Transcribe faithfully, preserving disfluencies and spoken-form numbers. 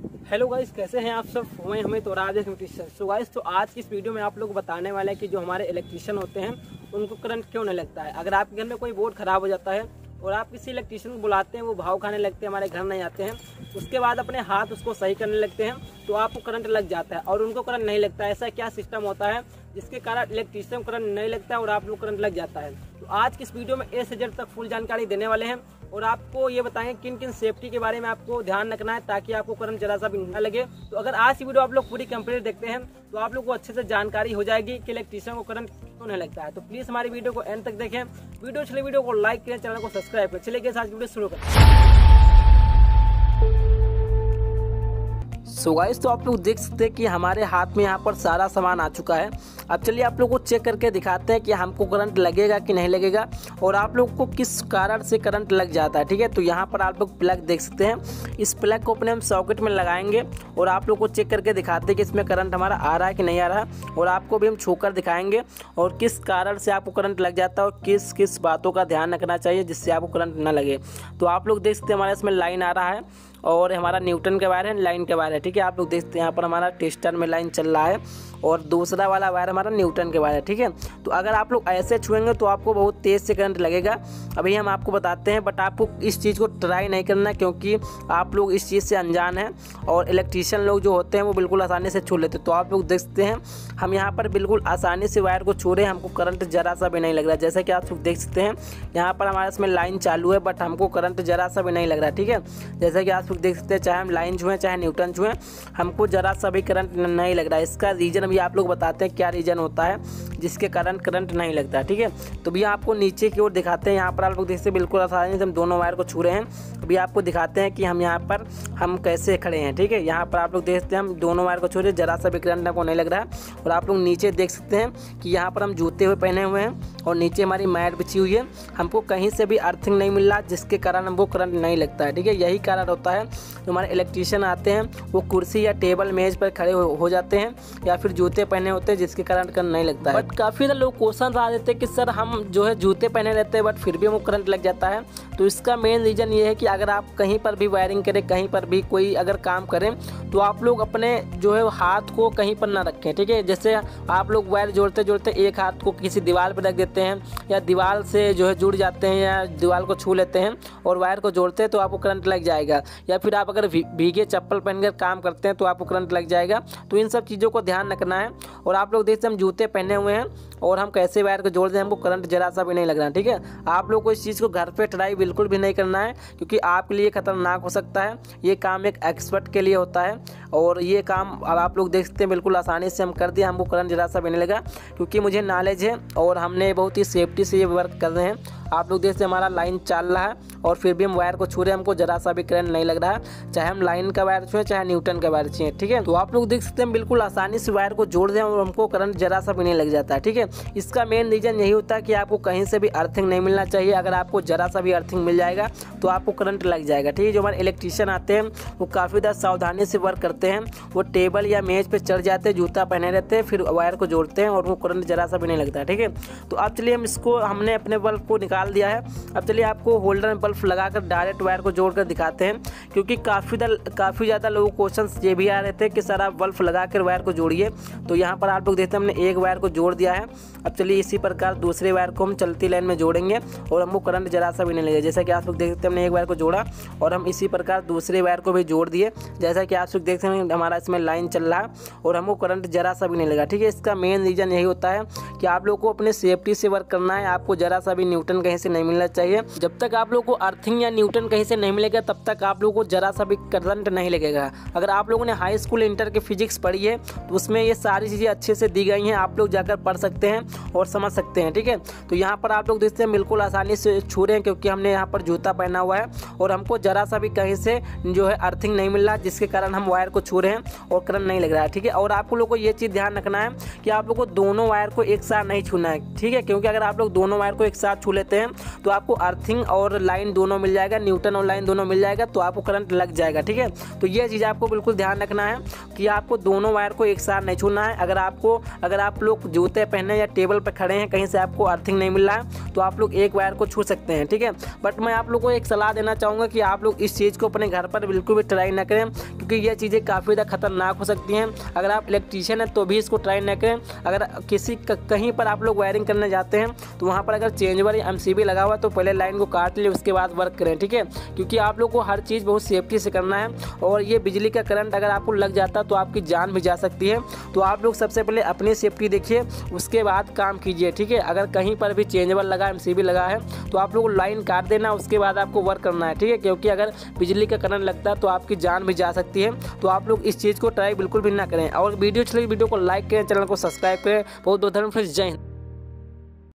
Hello guys, कैसे हैं आप सब। मैं हमें तो राज इलेक्ट्रीशियन। सो गाइस, तो आज की इस वीडियो में आप लोग को बताने वाले हैं कि जो हमारे इलेक्ट्रीशियन होते हैं उनको करंट क्यों नहीं लगता है। अगर आपके घर में कोई बोर्ड खराब हो जाता है और आप किसी इलेक्ट्रीशियन को बुलाते हैं, वो भाव खाने लगते हैं, हमारे घर नहीं आते हैं, उसके बाद अपने हाथ उसको सही करने लगते हैं तो आपको करंट लग जाता है और उनको करंट नहीं लगता है। ऐसा क्या सिस्टम होता है जिसके कारण इलेक्ट्रीशियन को करंट नहीं लगता है और आप लोग करंट लग जाता है। तो आज की इस वीडियो में ए से जेड तक फुल जानकारी देने वाले हैं और आपको ये बताएंगे किन किन सेफ्टी के बारे में आपको ध्यान रखना है ताकि आपको करंट जरा सा भी न लगे। तो अगर आज की वीडियो आप लोग पूरी कंप्लीट देखते हैं तो आप लोग को अच्छे से जानकारी हो जाएगी कि इलेक्ट्रीशियन को करंट क्यों नहीं लगता है। तो प्लीज हमारी वीडियो को एंड तक देखें। वीडियो चले वीडियो को लाइक करें, चैनल को सब्सक्राइब करें। चलिए आज वीडियो शुरू करें। सो गाइस, तो आप लोग देख सकते हैं कि हमारे हाथ में यहाँ पर सारा सामान आ चुका है। अब चलिए आप लोग को चेक करके दिखाते हैं कि हमको करंट लगेगा कि नहीं लगेगा और आप लोग को किस कारण से करंट लग जाता है। ठीक है, तो यहाँ पर आप लोग प्लग देख सकते हैं। इस प्लग को अपने हम सॉकेट में लगाएंगे और आप लोग को चेक करके दिखाते हैं कि इसमें करंट हमारा आ रहा है कि नहीं आ रहा है और आपको भी हम छूकर दिखाएंगे और किस कारण से आपको करंट लग जाता है और किस किस बातों का ध्यान रखना चाहिए जिससे आपको करंट ना लगे। तो आप लोग देख सकते हैं हमारे इसमें लाइन आ रहा है और हमारा न्यूटन के वायर है, लाइन के वायर है। ठीक है, आप लोग देखते हैं यहाँ पर हमारा टेस्टर में लाइन चल रहा है और दूसरा वाला वायर हमारा न्यूटन के वायर है। ठीक है, तो अगर आप लोग ऐसे छुएंगे तो आपको बहुत तेज़ से करंट लगेगा। अभी हम आपको बताते हैं, बट आपको इस चीज़ को ट्राई नहीं करना क्योंकि आप लोग इस चीज़ से अनजान हैं और इलेक्ट्रीशियन लोग जो होते हैं वो बिल्कुल आसानी से छू लेते हैं। तो आप लोग देख सकते हैं हम यहाँ पर बिल्कुल आसानी से वायर को छू रहे हैं, हमको करंट जरा सा भी नहीं लग रहा है। जैसे कि आप लोग देख सकते हैं यहाँ पर हमारे इसमें लाइन चालू है बट हमको करंट जरा सा भी नहीं लग रहा है। ठीक है, जैसे कि आप लोग देख सकते हैं चाहे हम लाइन छुएं चाहे न्यूटन छुएं, हमको जरा सा भी करंट नहीं लग रहा है। इसका रीज़न भी आप लोग बताते हैं क्या रीज़न होता है जिसके कारण करंट नहीं लगता है। ठीक है, तो भी आपको नीचे की ओर दिखाते हैं। यहाँ पर आप लोग देखते हैं बिल्कुल आसानी से हम दोनों वायर को छू रहे हैं। अभी आपको दिखाते हैं कि हम यहाँ पर हम कैसे खड़े हैं। ठीक है, यहाँ पर आप लोग देखते हैं हम दोनों वायर को छू रहे हैं, जरा सा भी करंट आपको नहीं लग रहा है। और आप लोग नीचे देख सकते हैं कि यहाँ पर हम जूते हुए पहने हुए हैं और नीचे हमारी मैट बिछी हुई है, हमको कहीं से भी अर्थिंग नहीं मिल रहा जिसके कारण हमको करंट नहीं लगता है। ठीक है, यही कारण होता है जो हमारे इलेक्ट्रीशियन आते हैं वो कुर्सी या टेबल मेज पर खड़े हो, हो जाते हैं या फिर जूते पहने होते हैं जिसके कारण करंट नहीं लगता है। बट काफ़ी लोग क्वेश्चन आ देते हैं कि सर हम जो है जूते पहने रहते हैं बट फिर भी हमको करंट लग जाता है। तो इसका मेन रीज़न ये है कि अगर आप कहीं पर भी वायरिंग करें, कहीं पर भी कोई अगर काम करें तो आप लोग अपने जो है हाथ को कहीं पर ना रखें। ठीक है, जैसे आप लोग वायर जोड़ते जोड़ते एक हाथ को किसी दीवार पर रख देते हैं या दीवार से जो है जुड़ जाते हैं या दीवार को छू लेते हैं और वायर को जोड़ते हैं तो आपको करंट लग जाएगा। या फिर आप अगर भीगे चप्पल पहनकर काम करते हैं तो आपको करंट लग जाएगा। तो इन सब चीज़ों को ध्यान रखना है। और आप लोग देखते हैं हम जूते पहने हुए हैं और हम कैसे वायर को जोड़ दें, हमको करंट जरा सा भी नहीं लग रहा है। ठीक है, आप लोग को इस चीज़ को घर पे ट्राई बिल्कुल भी नहीं करना है क्योंकि आपके लिए खतरनाक हो सकता है। ये काम एक एक्सपर्ट के लिए होता है और ये काम अब आप लोग देख सकते हैं बिल्कुल आसानी से हम कर दिया, हमको करंट जरा सा भी नहीं लगा क्योंकि मुझे नॉलेज है और हमने बहुत ही सेफ्टी से ये वर्क कर रहे हैं। आप लोग देखते हैं हमारा लाइन चल रहा है और फिर भी हम वायर को छू रहे हैं, हमको जरा सा भी करंट नहीं लग रहा है, चाहे हम लाइन का वायर छुएं चाहे न्यूटन का वायर छुएं। ठीक है, तो आप लोग देख सकते हैं बिल्कुल आसानी से वायर को जोड़ दें और हमको करंट जरा सा भी नहीं लग जाता है। ठीक है, इसका मेन रीज़न यही होता है कि आपको कहीं से भी अर्थिंग नहीं मिलना चाहिए। अगर आपको जरा सा भी अर्थिंग मिल जाएगा तो आपको करंट लग जाएगा। ठीक है, जो हमारे इलेक्ट्रीशियन आते हैं वो काफ़ी ज़्यादा सावधानी से वर्क करते हैं। वो टेबल या मेज पर चढ़ जाते हैं, जूता पहने रहते हैं, फिर वायर को जोड़ते हैं और वो करंट जरा सा भी नहीं लगता है। ठीक है, तो अब चलिए हम इसको हमने अपने बल्ब को निकाल दिया है। अब चलिए आपको होल्डर में बल्ब लगाकर डायरेक्ट वायर को जोड़कर दिखाते हैं क्योंकि काफ़ी काफ़ी ज़्यादा लोगों को क्वेश्चन ये भी आ रहे थे कि सर आप बल्ब लगाकर वायर को जोड़िए। तो यहाँ पर आप लोग देखते हैं हमने एक वायर को जोड़ दिया है। अब चलिए इसी प्रकार दूसरे वायर को हम चलती लाइन में जोड़ेंगे और हमको करंट जरा सा भी नहीं लगेगा। जैसा कि आप लोग देख सकते हैं हमने एक वायर को जोड़ा और हम इसी प्रकार दूसरे वायर को भी जोड़ दिए। जैसा कि आप लोग देख सकते हैं हमारा इसमें लाइन चल रहा है और हमको करंट जरा सा भी नहीं लगा। ठीक है, इसका मेन रीज़न यही होता है कि आप लोग को अपने सेफ्टी से वर्क करना है। आपको जरा सा भी न्यूटन कहीं से नहीं मिलना चाहिए। जब तक आप लोग को अर्थिंग या न्यूटन कहीं से नहीं मिलेगा तब तक आप लोगों को जरा सा भी करंट नहीं लगेगा। अगर आप लोगों ने हाई स्कूल इंटर की फिजिक्स पढ़ी है तो उसमें ये सारी चीज़ें अच्छे से दी गई हैं, आप लोग जाकर पढ़ सकते हैं और समझ सकते हैं। ठीक है, तो यहाँ पर आप लोग देखते हैं बिल्कुल आसानी से छू रहे हैं क्योंकि हमने यहाँ पर जूता पहना हुआ है और हमको जरा सा भी कहीं से जो है अर्थिंग नहीं मिल रहा जिसके कारण हम वायर को छू रहे हैं और करंट नहीं लग रहा है। ठीक है, और आप लोग को ये चीज़ ध्यान रखना है कि आप लोग को दोनों वायर को एक साथ नहीं छूना है। ठीक है, क्योंकि अगर आप लोग दोनों वायर को एक साथ छू लेते हैं तो आपको अर्थिंग और लाइन लाइन दोनों मिल जाएगा, न्यूटन और लाइन दोनों मिल जाएगा, तो आपको करंट लग जाएगा। ठीक है, तो ये चीज़ आपको बिल्कुल ध्यान रखना है कि आपको दोनों वायर को एक साथ नहीं छूना है। अगर आपको अगर आप लोग जूते पहने या टेबल पर खड़े हैं, कहीं से आपको अर्थिंग नहीं मिल रहा है, तो आप लोग एक वायर को छू सकते हैं। ठीक है, बट मैं आप लोग को एक सलाह देना चाहूँगा कि आप लोग इस चीज़ को अपने घर पर बिल्कुल भी ट्राई ना करें, क्योंकि ये चीज़ें काफ़ी ज़्यादा खतरनाक हो सकती हैं। अगर आप इलेक्ट्रीशियन हैं तो भी इसको ट्राई ना करें। अगर किसी कहीं पर आप लोग वायरिंग करने जाते हैं तो वहाँ पर अगर चेंजवर या एमसीबी लगा हुआ तो पहले लाइन को काट ले, उसके बाद वर्क करें। ठीक है, क्योंकि आप लोग को हर चीज़ बहुत सेफ्टी से करना है, और ये बिजली का करंट अगर आपको लग जाता तो आपकी जान भी जा सकती है। तो आप लोग सबसे पहले अपनी सेफ्टी देखिए, उसके बाद काम कीजिए। ठीक है, अगर कहीं पर भी चेंजवर लगा, एमसीबी लगा है, तो आप लोग लाइन काट देना, उसके बाद आपको वर्क करना है। ठीक है, क्योंकि अगर बिजली का करंट लगता है तो आपकी जान भी जा सकती है। तो आप लोग इस चीज़ को ट्राई बिल्कुल भी ना करें, और वीडियो चले वीडियो को लाइक करें, चैनल को सब्सक्राइब करें। बहुत बहुत धन्यवाद, जय हिंद।